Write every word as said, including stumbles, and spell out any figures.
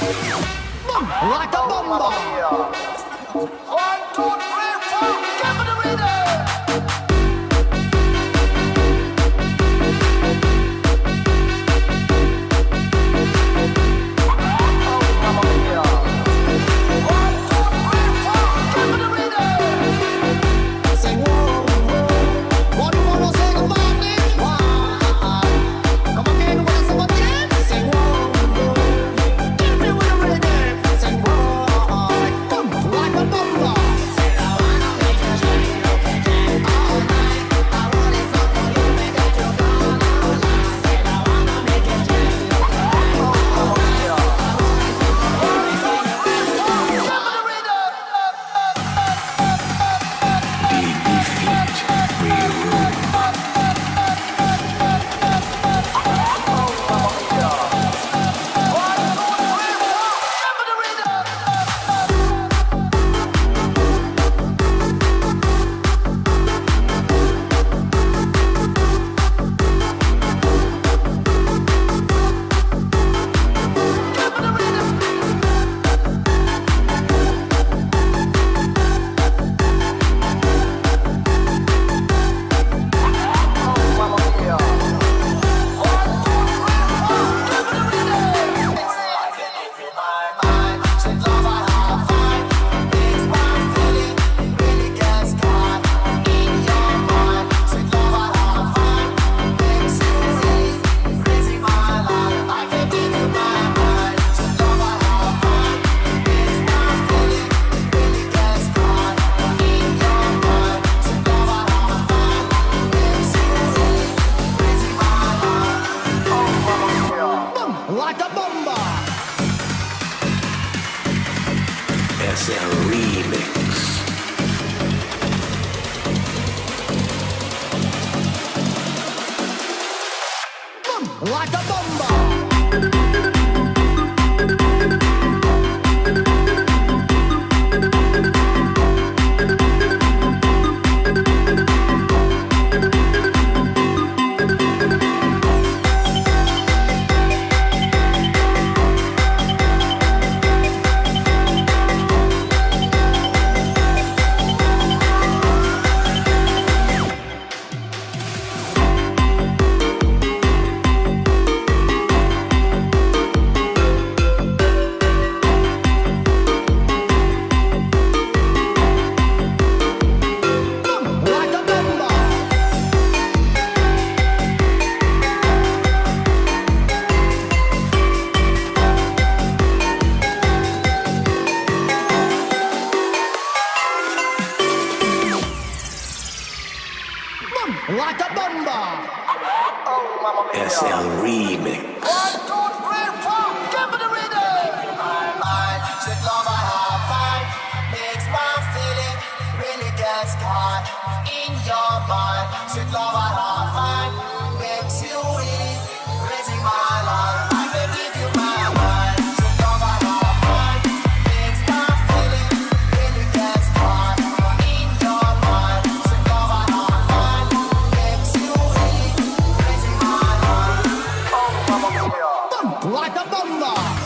Like a bomba. One, two, three, four, give me the rhythm. S L Remix. Like a bomba. Like a bomba. Oh, mamma mia. S L Remix. One, two, three, four, give me the rhythm. My mind, sweet love I have find, makes my feeling really gets caught in your mind. Sweet love I have find, makes you weak, raising my life. I can give you my mind. Sweet love I have find, makes my feeling really gets caught in your mind. Sweet love I have find, makes you weak, raising my life. Oh, mamma mia. Like a bomba.